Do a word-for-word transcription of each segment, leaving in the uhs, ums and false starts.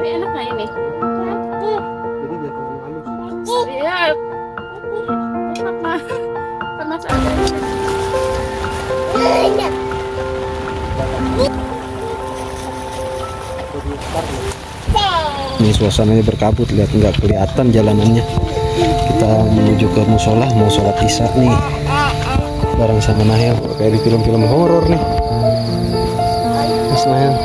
Tapi enak nggak ini? Jadi biar kamu halus. Iya. Enak mah. Karena seadanya. Ini suasananya berkabut, lihat nggak kelihatan jalanannya. Kita menuju ke musola, mau sholat isya nih, bareng sama Nahel, kayak di film-film horor nih. Mas Nahel.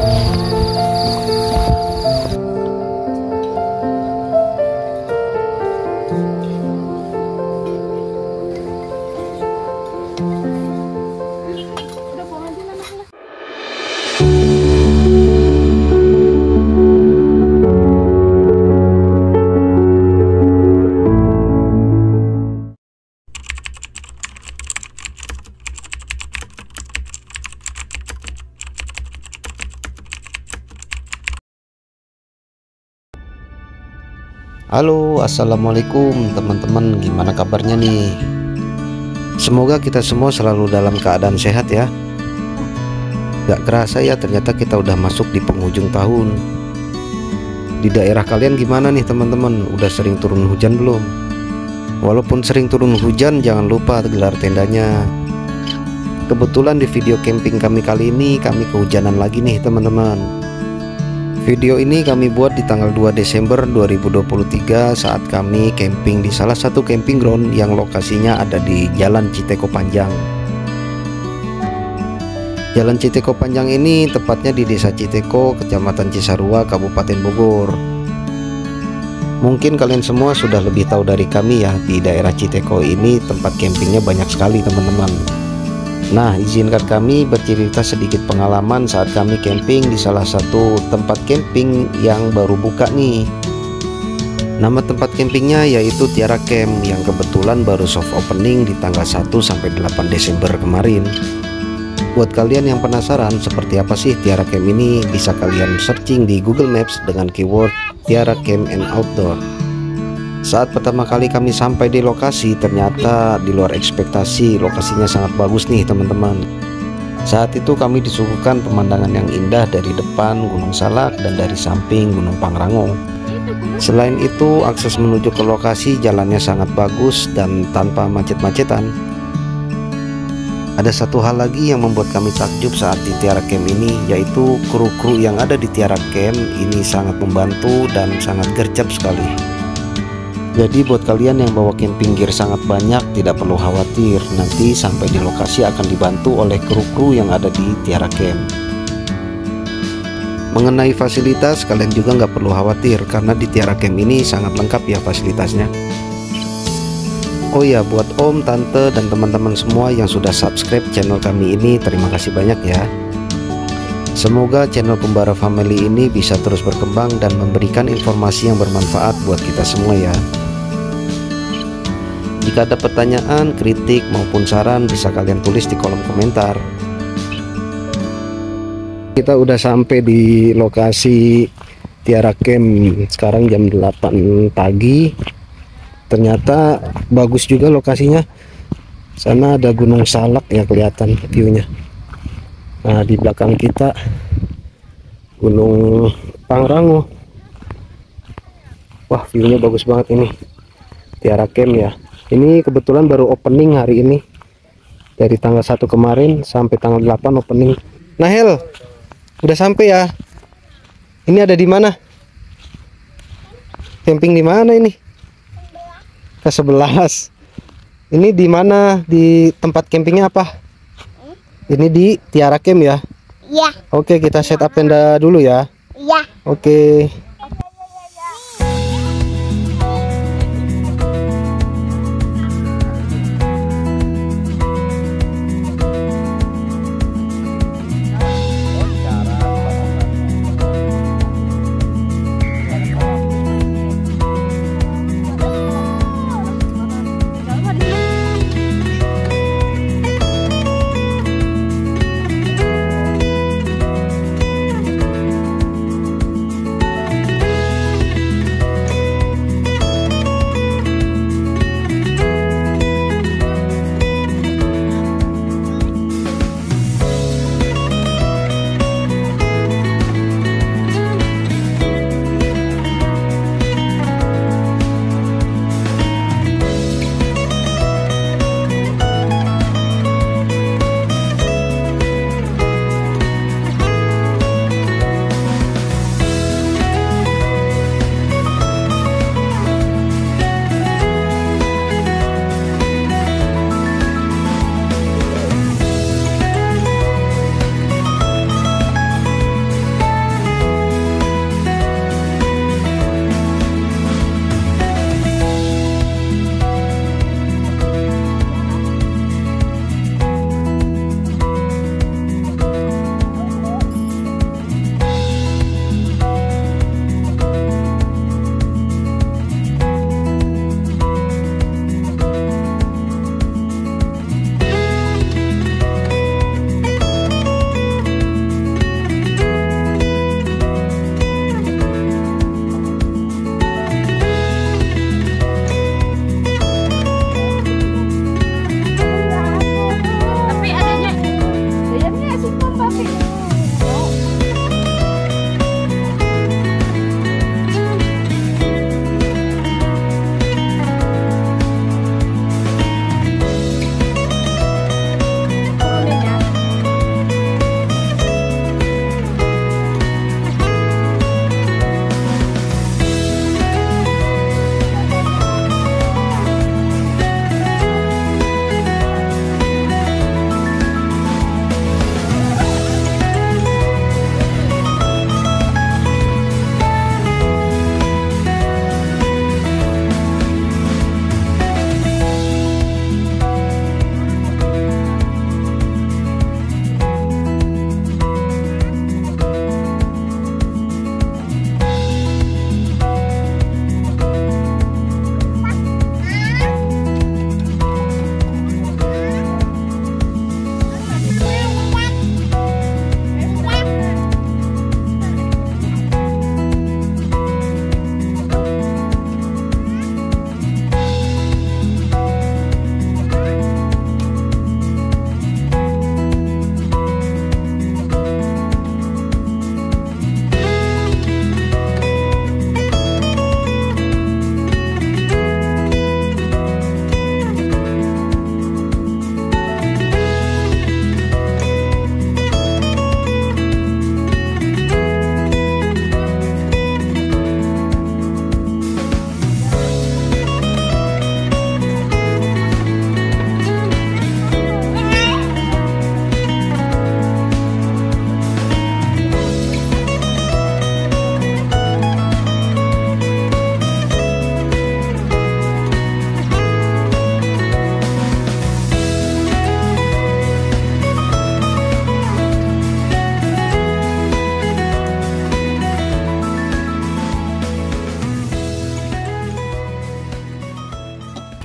Halo, assalamualaikum teman-teman, gimana kabarnya nih? Semoga kita semua selalu dalam keadaan sehat ya. Gak kerasa ya, ternyata kita udah masuk di penghujung tahun. Di daerah kalian gimana nih teman-teman? Udah sering turun hujan belum? Walaupun sering turun hujan, jangan lupa gelar tendanya. Kebetulan di video camping kami kali ini, kami kehujanan lagi nih teman-teman. Video ini kami buat di tanggal dua Desember dua ribu dua puluh tiga saat kami camping di salah satu camping ground yang lokasinya ada di Jalan Citeko Panjang. Jalan Citeko Panjang ini tepatnya di Desa Citeko, Kecamatan Cisarua, Kabupaten Bogor. Mungkin kalian semua sudah lebih tahu dari kami ya, di daerah Citeko ini tempat campingnya banyak sekali teman-teman. Nah, izinkan kami bercerita sedikit pengalaman saat kami camping di salah satu tempat camping yang baru buka nih. Nama tempat campingnya yaitu Tiara Camp yang kebetulan baru soft opening di tanggal satu sampai delapan Desember kemarin. Buat kalian yang penasaran seperti apa sih Tiara Camp ini, bisa kalian searching di Google Maps dengan keyword Tiara Camp and Outdoor. Saat pertama kali kami sampai di lokasi, ternyata di luar ekspektasi, lokasinya sangat bagus nih teman-teman. Saat itu kami disuguhkan pemandangan yang indah dari depan Gunung Salak dan dari samping Gunung Pangrango. Selain itu, akses menuju ke lokasi jalannya sangat bagus dan tanpa macet-macetan. Ada satu hal lagi yang membuat kami takjub saat di Tiara Camp ini, yaitu kru-kru yang ada di Tiara Camp ini sangat membantu dan sangat gercep sekali. Jadi buat kalian yang bawa camping gear sangat banyak, tidak perlu khawatir, nanti sampai di lokasi akan dibantu oleh kru-kru yang ada di Tiara Camp. Mengenai fasilitas, kalian juga nggak perlu khawatir karena di Tiara Camp ini sangat lengkap ya fasilitasnya. Oh ya, buat om, tante, dan teman-teman semua yang sudah subscribe channel kami ini, terima kasih banyak ya. Semoga channel Kumbara Family ini bisa terus berkembang dan memberikan informasi yang bermanfaat buat kita semua ya. Jika ada pertanyaan, kritik, maupun saran, bisa kalian tulis di kolom komentar. Kita udah sampai di lokasi Tiara Camp, sekarang jam delapan pagi. Ternyata bagus juga lokasinya. Sana ada Gunung Salak ya, kelihatan view-nya. Nah, di belakang kita Gunung Pangrango. Wah, view-nya bagus banget ini. Tiara Camp ya. Ini kebetulan baru opening hari ini. Dari tanggal satu kemarin sampai tanggal delapan opening. Nahel, udah sampai ya? Ini ada di mana? Camping di mana ini? Ke sebelas. Ini di mana? Di tempat campingnya apa? Ini di Tiara Camp ya? Iya. Oke, kita set up tenda dulu ya. Iya. Oke.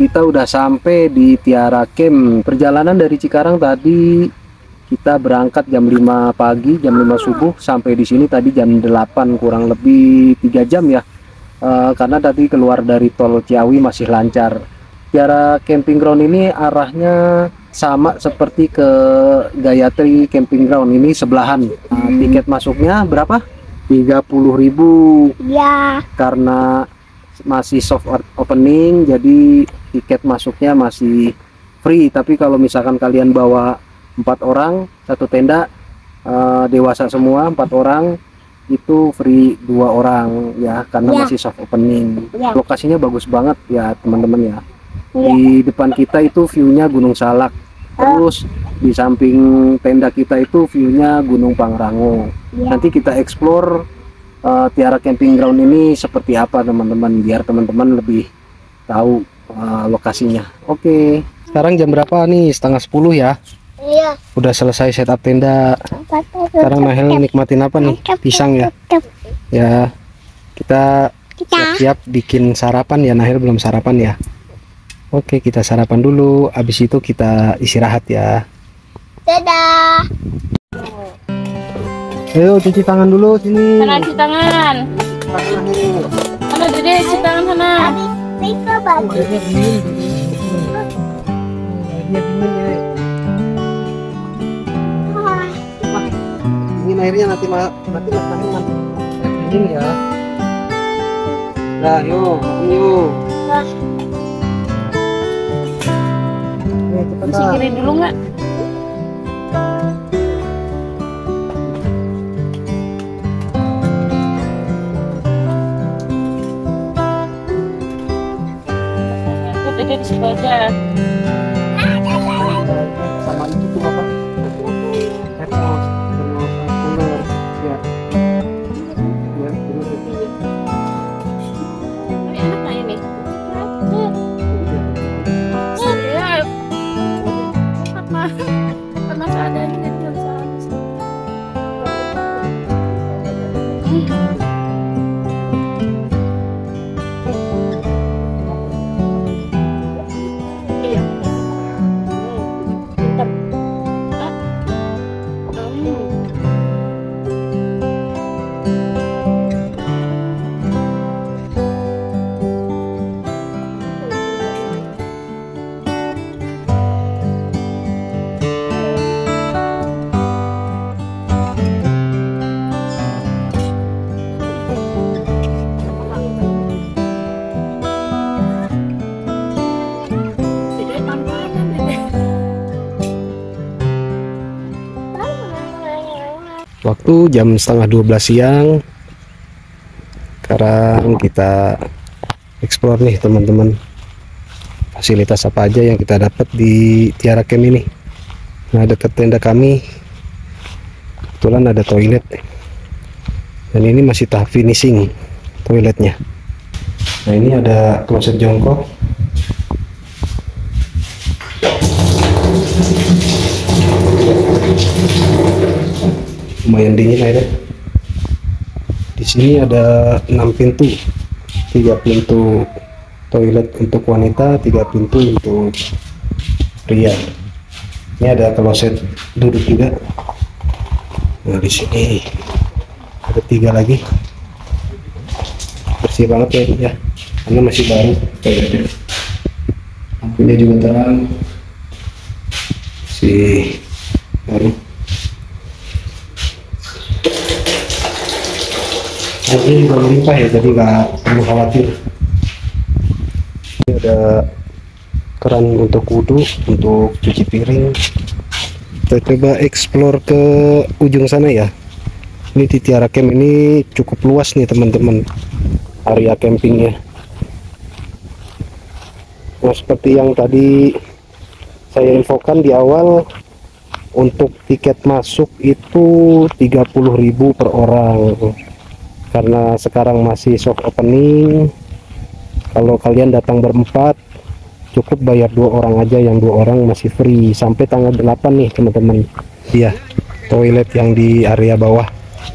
kita udah sampai di Tiara Camp. Perjalanan dari Cikarang tadi kita berangkat jam lima pagi, jam lima subuh, sampai di sini tadi jam delapan, kurang lebih tiga jam ya. Uh, karena tadi keluar dari tol Ciawi masih lancar. Tiara Camping Ground ini arahnya sama seperti ke Gayatri Camping Ground, ini sebelahan. Nah, tiket masuknya berapa? tiga puluh ribu ya. Karena masih soft opening, jadi tiket masuknya masih free. Tapi kalau misalkan kalian bawa empat orang satu tenda, uh, dewasa semua empat orang, itu free dua orang ya, karena ya. Masih soft opening ya. Lokasinya bagus banget ya teman-teman ya. Ya. Di depan kita itu view-nya Gunung Salak, terus di samping tenda kita itu view-nya Gunung Pangrango ya. Nanti kita explore uh, Tiara Camping Ground ini seperti apa teman-teman, biar teman-teman lebih tahu uh, lokasinya. Oke, sekarang jam berapa nih? Setengah sepuluh ya. Iya. Udah selesai setup tenda. Sekarang Nahel nikmatin apa nih? Pisang ya. Ya. Kita siap-siap bikin sarapan ya. Nahel belum sarapan ya. Oke, kita sarapan dulu. Habis itu kita istirahat ya. Dadah. Ayo cuci tangan dulu sini. Sana cuci tangan. Sana Dede cuci tangan sana. Ini airnya nanti nanti makannya dingin ya. Nah, yuk, yuk. Singkirin dulu nggak? Udah di situ aja. Sama itu tuh apa? Termos, termos cooler, ya. Ya, terus itu. Enak nggak ini? Ya, apa? Karena seadanya jadi nggak bisa habis. Waktu jam setengah dua belas siang. Sekarang kita explore nih teman-teman, fasilitas apa aja yang kita dapat di Tiara Camp ini. Nah, dekat tenda kami kebetulan ada toilet, dan ini masih tahap finishing toiletnya. Nah, ini ada kloset jongkok. Lumayan dingin airnya. Di sini ada enam pintu, tiga pintu toilet untuk wanita, tiga pintu untuk pria. Ini ada kloset duduk juga. Nah, di sini ada tiga lagi. Bersih banget ya, ya. Karena masih baru toiletnya. Lampunya juga terang, masih baru. Ini juga melimpah ya, jadi nggak perlu khawatir. Ini ada keran untuk wudhu, untuk cuci piring. Kita coba explore ke ujung sana ya. Ini di Tiara Camp ini cukup luas nih teman-teman, area campingnya. Nah, seperti yang tadi saya infokan di awal, untuk tiket masuk itu tiga puluh ribu per orang. Karena sekarang masih soft opening, kalau kalian datang berempat cukup bayar dua orang aja, yang dua orang masih free sampai tanggal delapan nih teman-teman. Iya, toilet yang di area bawah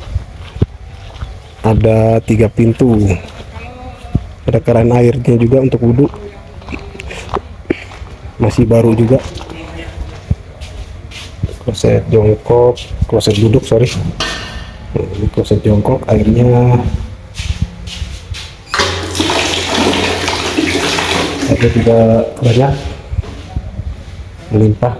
ada tiga pintu, ada keran airnya juga untuk wudhu. masih baru juga. Kloset jongkok, kloset duduk sorry. Nah, ini kloset jongkok, airnya ada tidak banyak, melimpah.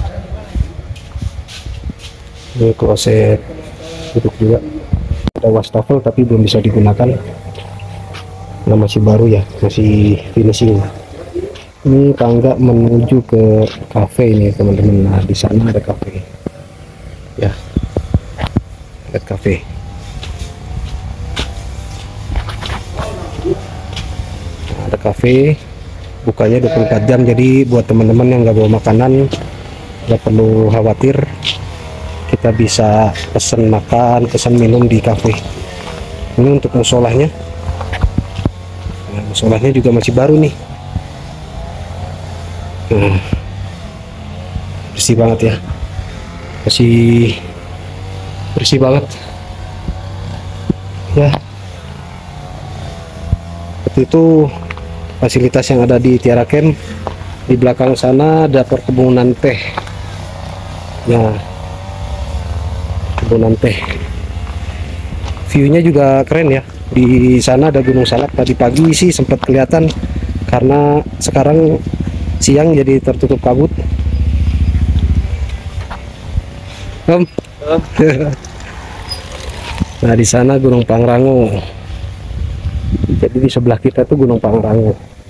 Ini kloset duduk juga, ada wastafel tapi belum bisa digunakan, nah masih baru ya, masih finishing. Ini tangga menuju ke cafe ini teman-teman. Nah di sana ada cafe ya, lihat cafe. Nah, ada cafe bukanya dua puluh empat jam, jadi buat teman-teman yang nggak bawa makanan nggak perlu khawatir, kita bisa pesan makan, pesan minum di cafe. Ini untuk musolahnya. Nah, musolahnya juga masih baru nih. Nah, bersih banget ya, masih bersih banget ya. Seperti itu fasilitas yang ada di Tiara Camp. Di belakang sana ada perkebunan teh ya, perkebunan teh. View-nya juga keren ya. Di sana ada Gunung Salak. Tadi pagi sih sempat kelihatan, karena sekarang siang jadi tertutup kabut. Om. Nah di sana Gunung Pangrango. Jadi di sebelah kita tuh Gunung Pangrango.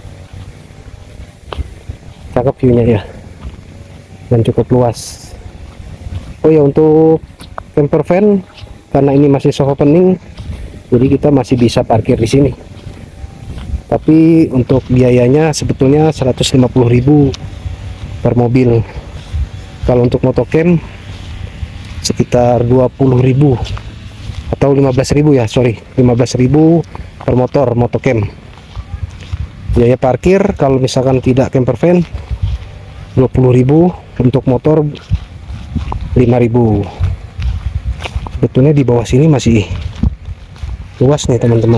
Cakep view-nya ya, dan cukup luas. Oh ya, untuk camper van, karena ini masih soft opening, jadi kita masih bisa parkir di sini. Tapi untuk biayanya sebetulnya seratus lima puluh ribu per mobil. Kalau untuk motocamp sekitar dua puluh ribu atau lima belas ribu ya, sorry, lima belas ribu per motor motocamp. Biaya parkir kalau misalkan tidak camper van dua puluh ribu, untuk motor lima ribu. Sebetulnya di bawah sini masih luas nih teman-teman.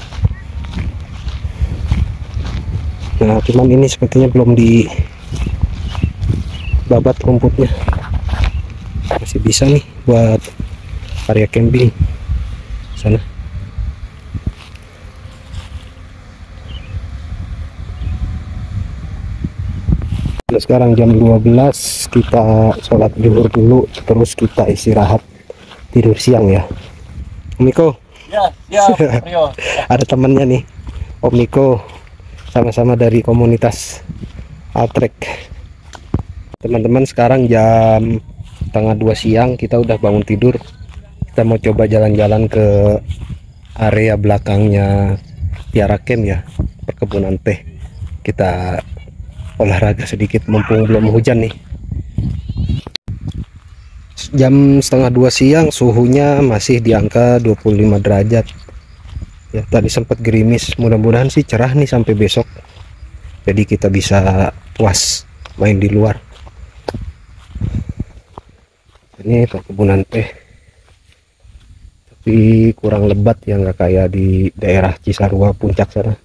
Nah cuman ini sepertinya belum di babat rumputnya, masih bisa nih buat area camping sana. Nah, sekarang jam dua belas, kita sholat zuhur dulu, terus kita istirahat tidur siang ya. Om Miko Ya, ya, Rio. ada temannya nih, Om Miko, sama-sama dari komunitas Altrek. Teman-teman, sekarang jam setengah dua siang, kita udah bangun tidur. Kita mau coba jalan-jalan ke area belakangnya Tiara Camp ya, perkebunan teh. Kita olahraga sedikit mumpung belum hujan nih. Jam setengah dua siang, suhunya masih di angka dua puluh lima derajat ya. Tadi sempat gerimis, mudah-mudahan sih cerah nih sampai besok, jadi kita bisa puas main di luar. Ini perkebunan teh, tapi kurang lebat ya, nggak kayak di daerah Cisarua Puncak sana.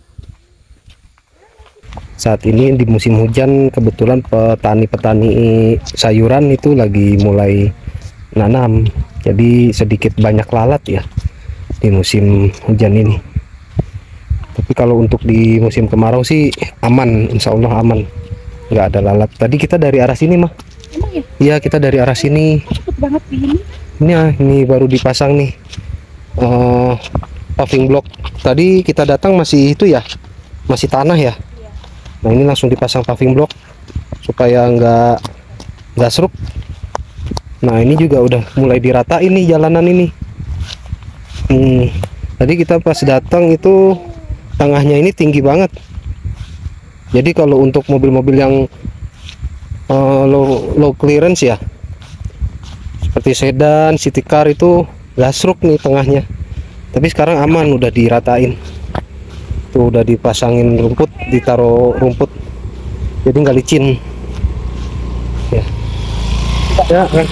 Saat ini di musim hujan, kebetulan petani-petani sayuran itu lagi mulai nanam, jadi sedikit banyak lalat ya di musim hujan ini. Tapi kalau untuk di musim kemarau sih aman, insya Allah aman, nggak ada lalat. Tadi kita dari arah sini mah. Emang ya? Iya, kita dari arah sini. Cepet banget ini. Ini ah, ini baru dipasang nih uh, paving block. Tadi kita datang masih itu ya, masih tanah ya. Nah ini langsung dipasang paving block supaya nggak nggak seruk. Nah ini juga udah mulai diratain nih jalanan ini. Hmm, tadi kita pas datang itu tengahnya ini tinggi banget. Jadi kalau untuk mobil-mobil yang uh, low, low clearance ya, seperti sedan, city car, itu nggak seruk nih tengahnya. Tapi sekarang aman, udah diratain. Tuh udah dipasangin rumput, ditaruh rumput, jadi nggak licin ya. Ya kan?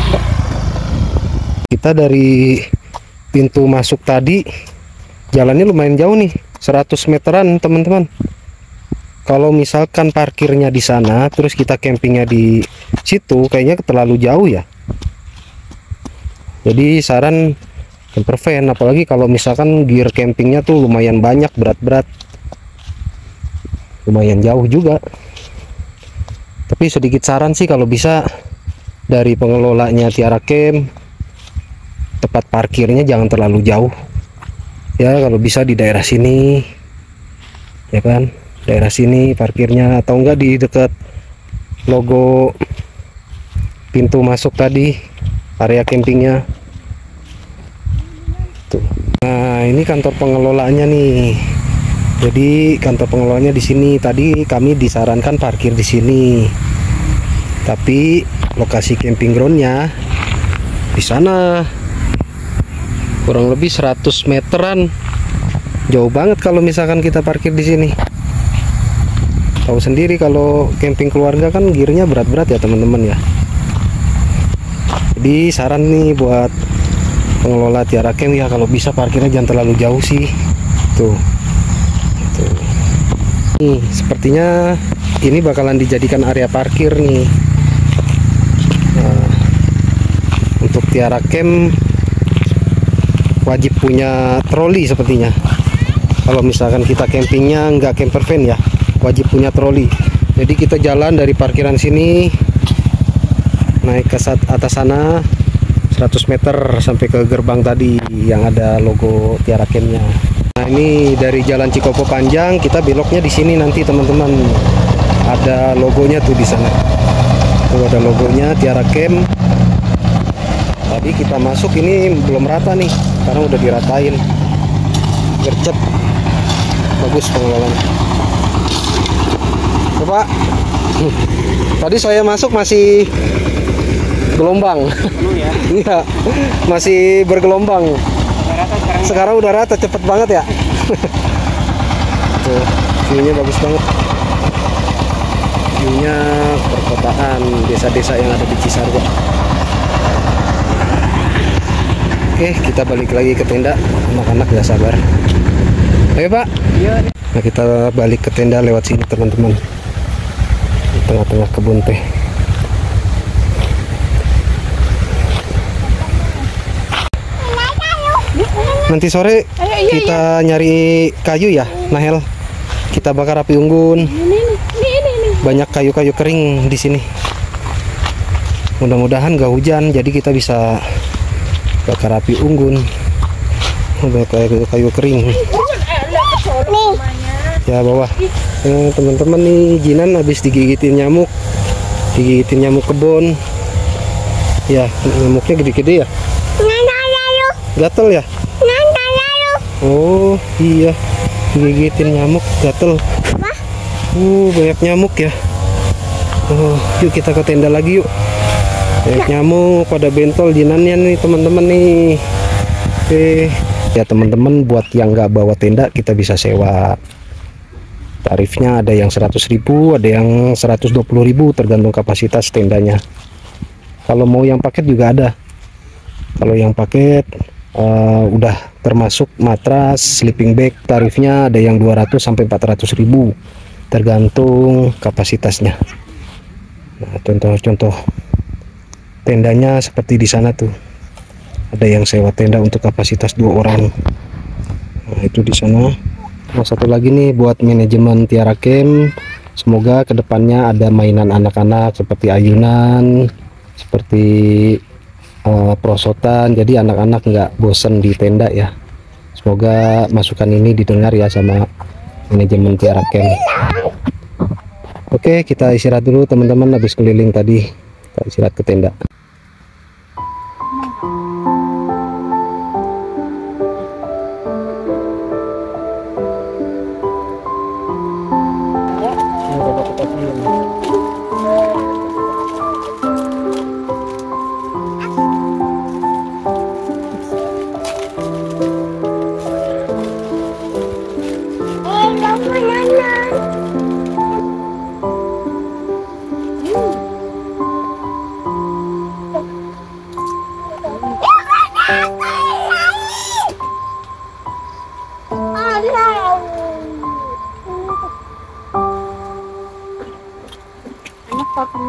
Kita dari pintu masuk tadi jalannya lumayan jauh nih, seratus meteran teman-teman. kalau misalkan parkirnya di sana terus kita campingnya di situ kayaknya terlalu jauh ya. Jadi saran camper van, apalagi kalau misalkan gear campingnya tuh lumayan banyak, berat-berat, lumayan jauh juga. Tapi sedikit saran sih kalau bisa dari pengelolanya Tiara Camp, tempat parkirnya jangan terlalu jauh ya, kalau bisa di daerah sini ya kan, daerah sini parkirnya, atau enggak di dekat logo pintu masuk tadi, area campingnya tuh. Nah ini kantor pengelolaannya nih. Jadi kantor pengelolanya di sini. Tadi kami disarankan parkir di sini, tapi lokasi camping groundnya di sana, kurang lebih seratus meteran. Jauh banget kalau misalkan kita parkir di sini. Tahu sendiri kalau camping keluarga kan gearnya berat-berat ya teman-teman ya. Jadi saran nih buat pengelola Tiara Camp ya, kalau bisa parkirnya jangan terlalu jauh sih. Tuh. Tuh. Nih, sepertinya ini bakalan dijadikan area parkir nih. Nah, untuk Tiara Camp wajib punya troli sepertinya. Kalau misalkan kita campingnya nggak camper van ya, wajib punya troli. Jadi kita jalan dari parkiran sini naik ke atas sana seratus meter sampai ke gerbang tadi yang ada logo Tiara Camp-nya. Nah ini dari Jalan Cikopo panjang, kita beloknya di sini nanti teman-teman. Ada logonya tuh di sana. Tuh ada logonya Tiara Camp. Tadi kita masuk ini belum rata nih, sekarang udah diratain, gercep, bagus pengelolanya. Coba, tadi saya masuk masih gelombang, iya, masih bergelombang. Sekarang udah rata, cepet banget ya. Tuh, view-nya bagus banget. View-nya perkotaan, desa-desa yang ada di Cisarua. Oke, kita balik lagi ke tenda. Anak-anak gak sabar. Ayo Pak. Iya. Nah kita balik ke tenda lewat sini teman-teman. Di tengah-tengah kebun teh. Nanti sore kita nyari kayu ya, Nahel. Kita bakar api unggun. Banyak kayu-kayu kering di sini. Mudah-mudahan gak hujan, jadi kita bisa bakar api unggun. Banyak kayu-kayu kering. Ya bawah. Eh, teman-teman nih, Jinan habis digigitin nyamuk. Digigitin nyamuk kebun. Ya, nyamuknya gede-gede ya. Gatel ya? Oh iya, digigitin nyamuk, gatel. Uh banyak nyamuk ya. Oh yuk kita ke tenda lagi yuk. Banyak nyamuk pada bentol jinannya nih teman-teman nih. Oke ya teman-teman, buat yang nggak bawa tenda kita bisa sewa. Tarifnya ada yang seratus ribu, ada yang seratus dua puluh ribu, tergantung kapasitas tendanya. Kalau mau yang paket juga ada. Kalau yang paket uh, udah termasuk matras, sleeping bag, tarifnya ada yang dua ratus sampai empat ratus ribu, tergantung kapasitasnya. Nah, contoh-contoh tendanya seperti di sana tuh. Ada yang sewa tenda untuk kapasitas dua orang. Nah, itu di sana. Nah, satu lagi nih buat manajemen Tiara Camp. Semoga kedepannya ada mainan anak-anak seperti ayunan, seperti Uh, prosotan, jadi anak-anak nggak bosen di tenda ya. Semoga masukan ini didengar ya sama manajemen Tiara Camp. Oke, kita istirahat dulu teman-teman, habis keliling tadi kita istirahat ke tenda.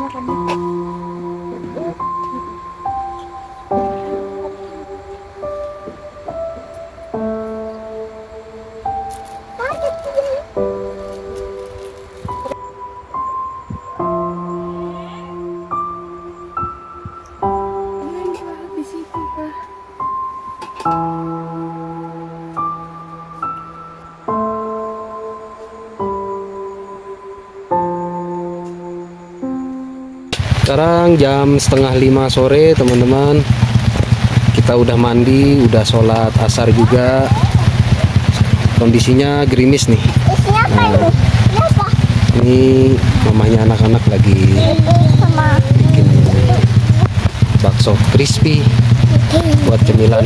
Sekarang jam setengah lima sore teman-teman. Kita udah mandi, udah sholat asar juga. Kondisinya gerimis nih. Nah, ini mamanya anak-anak lagi bikin bakso crispy buat cemilan.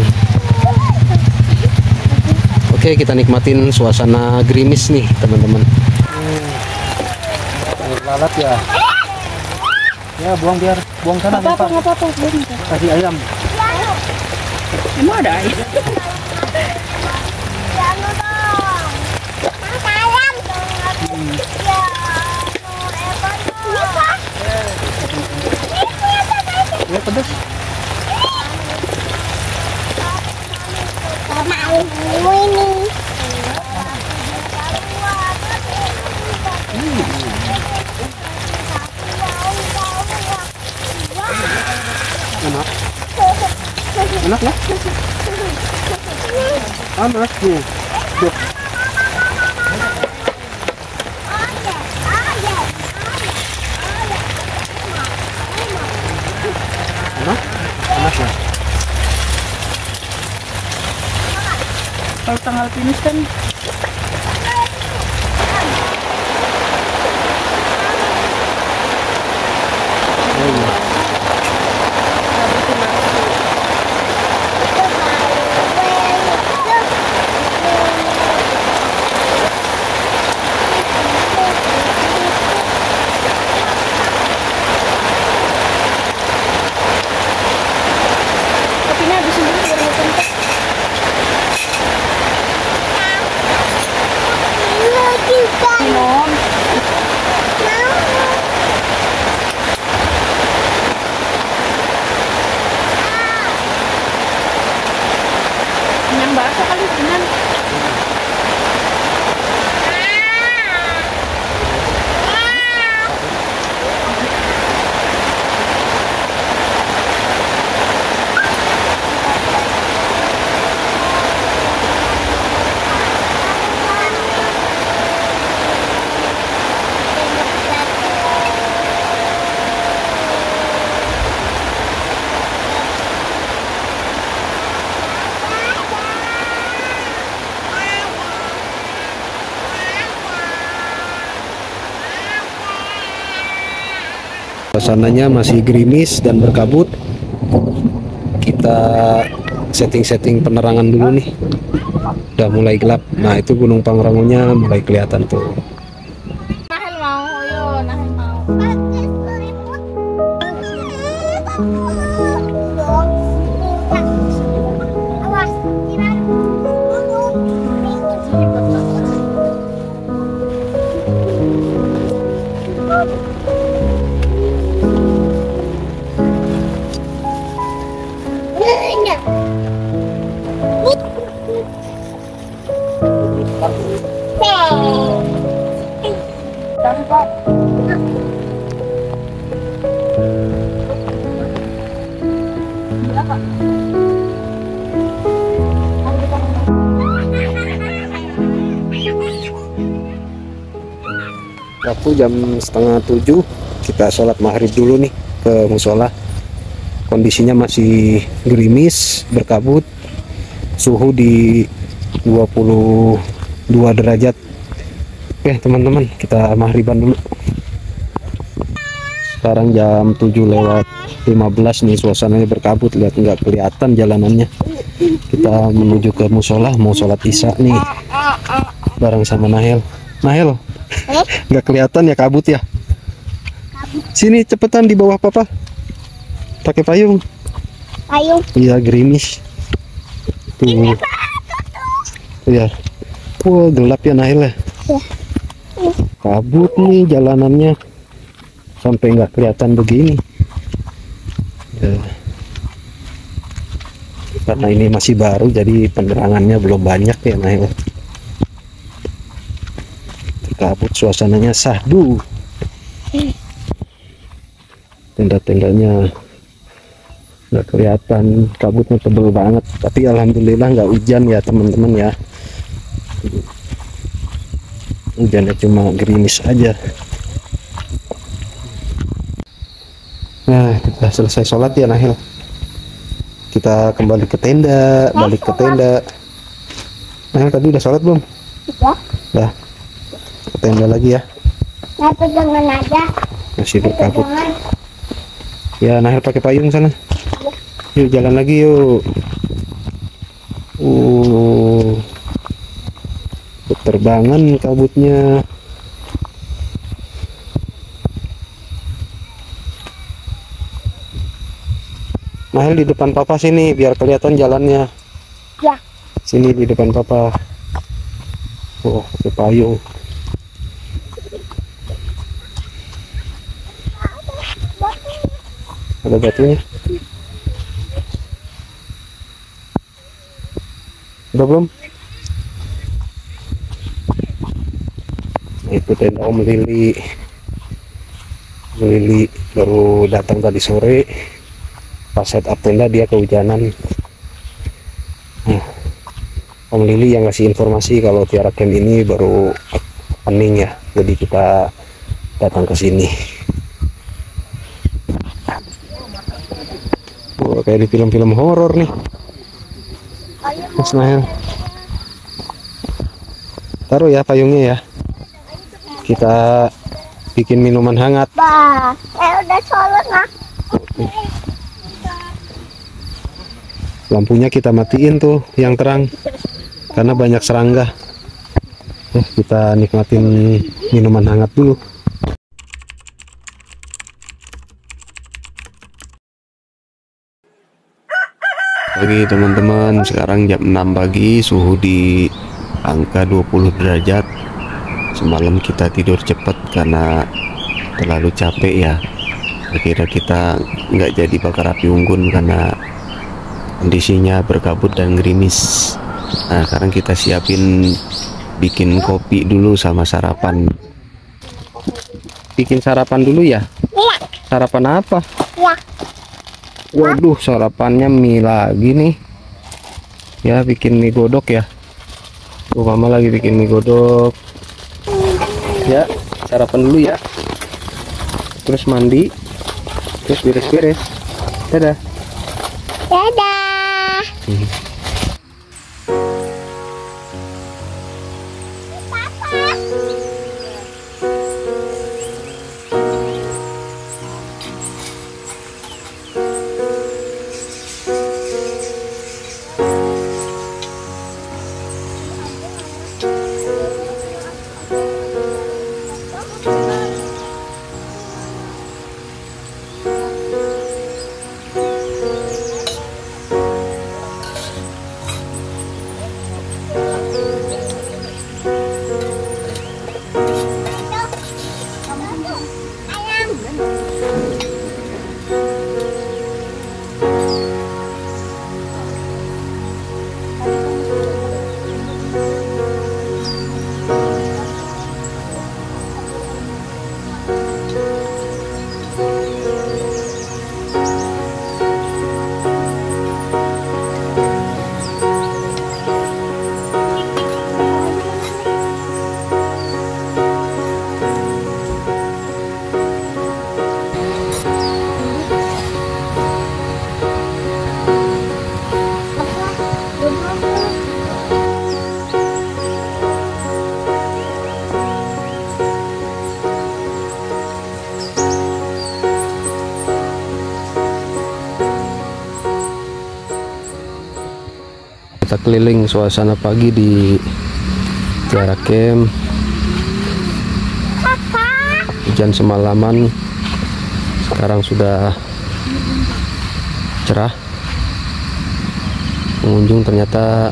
Oke, kita nikmatin suasana gerimis nih teman-teman. Lalat ya. Ya, buang biar buang sana. Apa apa apa apa kasih ayam. Emang ada ayam? Ya, pedas. Enak. Enak ya? Enak tuh. Tuh. Enak? Enak ya? Kalau tanggal finish kan Oh, iya. kopinya habis dulu biar nggak kentek. Minum. Kenyang bakso kali kenyang. Suasananya masih gerimis dan berkabut. Kita setting-setting penerangan dulu nih. Udah mulai gelap. Nah, itu Gunung Pangrangonya mulai kelihatan tuh. Nahel mau, yo Nahel mau. Waktu jam setengah tujuh, kita sholat maghrib dulu nih ke musola. Kondisinya masih gerimis, berkabut, suhu di dua puluh dua derajat. Oke teman-teman, kita maghriban dulu. Sekarang jam tujuh lewat lima belas nih, suasananya berkabut, lihat nggak kelihatan jalanannya. Kita menuju ke musola, mau sholat isya nih bareng sama Nahel. Nahel, nggak kelihatan ya, kabut ya. Sini cepetan di bawah papa, pakai payung. Payung. Iya, gerimis tuh. Iya, wah gelap ya Nahel ya. Kabut nih jalanannya. sampai nggak kelihatan begini ya. Karena ini masih baru jadi penerangannya belum banyak ya Nahil. Kabut, suasananya sahdu, tenda-tendanya nggak kelihatan, kabutnya tebel banget, tapi alhamdulillah nggak hujan ya teman-teman ya. Hujannya cuma gerimis aja. Nah, kita selesai sholat ya Nahil, kita kembali ke tenda, balik ke tenda. Nahil tadi udah sholat belum? Sudah. Dah, ke tenda lagi ya. Nah, pegangan aja. Masih berkabut. Pegangan. Ya Nahil pakai payung sana. Yuk jalan lagi yuk. Uh, Berterbangan kabutnya. Nahil di depan papa sini biar kelihatan jalannya. Ya. Sini di depan papa. Oh, pakai payung. Ada batunya. Udah belum? Nah, itu tenda Om Lili. Om Lili baru datang tadi sore. Pas setup tenda dia kehujanan. Nah, Om Lili yang ngasih informasi kalau Tiara Camp ini baru opening ya. Jadi kita datang ke sini. Oh, kayak di film-film horor nih. Mas Nahil, taruh ya payungnya ya. Kita bikin minuman hangat. Bah, eh udah sholat nah. Lampunya kita matiin tuh yang terang karena banyak serangga. Eh, kita nikmatin minuman hangat dulu. Pagi teman-teman, sekarang jam enam pagi, suhu di angka dua puluh derajat. Semalam kita tidur cepat karena terlalu capek ya. Akhirnya kita nggak jadi bakar api unggun karena kondisinya berkabut dan gerimis. Nah, sekarang kita siapin bikin kopi dulu sama sarapan. Bikin sarapan dulu ya? Iya. Sarapan apa? Ya. Waduh, sarapannya mie lagi nih. Ya, bikin mie godok ya. Tuh, mama lagi bikin mie godok. Ya, sarapan dulu ya. Terus mandi. Terus beres-beres. Dadah. Dadah. Hmm. Kita keliling suasana pagi di Tiara Camp. Hujan semalaman, sekarang sudah cerah. Pengunjung ternyata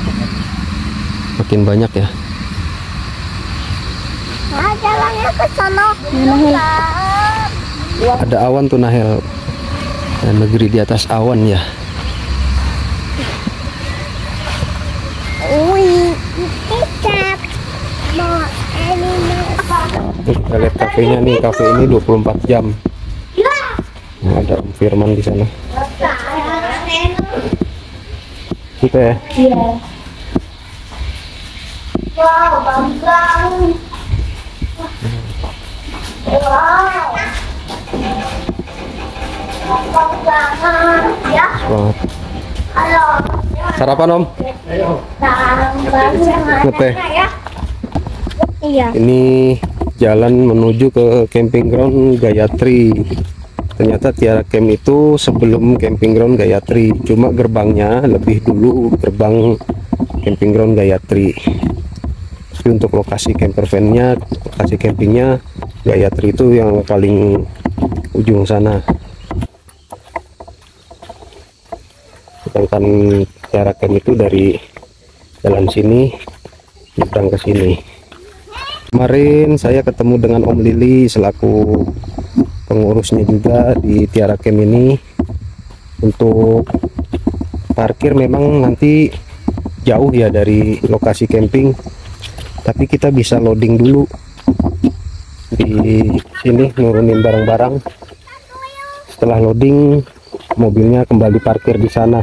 makin banyak ya. Nah, jalannya ke sana. Ada awan tuh Nahel. Dan negeri di atas awan ya. Tuh, kita lihat kafenya nih, kafe ini dua puluh empat jam. Nah, ada Om Firman di sana. Kita ya. Iya. Wow, banggang. Wow. Banggangan ya. Selamat. Halo. Sarapan Om? Ngeteh. Iya. Ini jalan menuju ke camping ground Gayatri. Ternyata Tiara Camp itu sebelum camping ground Gayatri, cuma gerbangnya lebih dulu gerbang camping ground Gayatri. Tapi untuk lokasi camper van-nya, lokasi campingnya Gayatri itu yang paling ujung sana. Sedangkan Tiara Camp itu dari jalan sini nyebrang ke sini. Kemarin saya ketemu dengan Om Lili selaku pengurusnya juga di Tiara Camp ini. Untuk parkir memang nanti jauh ya dari lokasi camping, tapi kita bisa loading dulu di sini, nurunin barang-barang. Setelah loading, mobilnya kembali parkir di sana.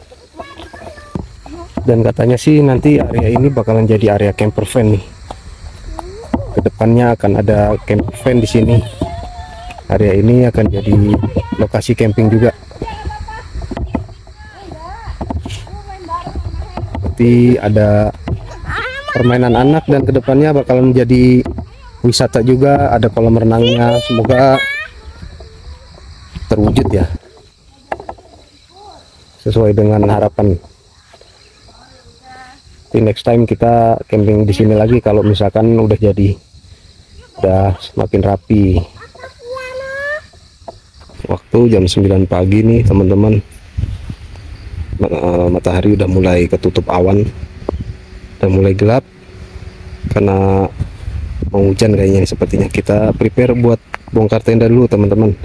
Dan katanya sih nanti area ini bakalan jadi area camper van nih. Kedepannya akan ada camper van di sini. Area ini akan jadi lokasi camping juga. Nanti ada permainan anak dan kedepannya bakalan menjadi wisata juga. Ada kolam renangnya. Semoga terwujud ya, sesuai dengan harapan. Di next time kita camping di sini lagi kalau misalkan udah jadi, udah semakin rapi. Waktu jam sembilan pagi nih teman-teman. Matahari udah mulai ketutup awan, udah mulai gelap karena mau hujan kayaknya. Sepertinya kita prepare buat bongkar tenda dulu teman-teman.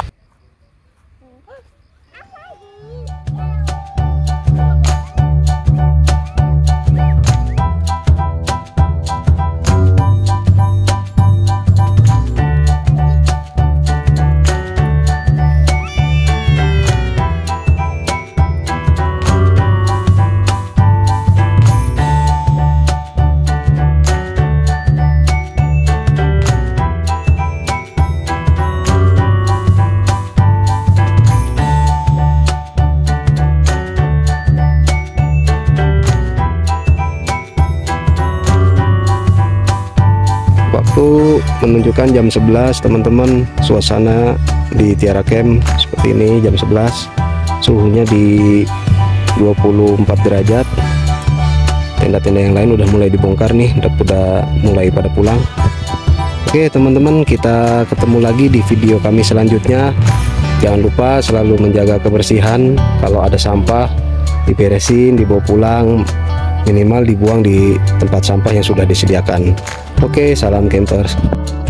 Waktu menunjukkan jam sebelas teman-teman. Suasana di Tiara Camp seperti ini jam sebelas, suhunya di dua puluh empat derajat. Tenda-tenda yang lain udah mulai dibongkar nih, udah, udah mulai pada pulang. Oke teman-teman, kita ketemu lagi di video kami selanjutnya. Jangan lupa selalu menjaga kebersihan. Kalau ada sampah diberesin, dibawa pulang, minimal dibuang di tempat sampah yang sudah disediakan. Oke, salam campers.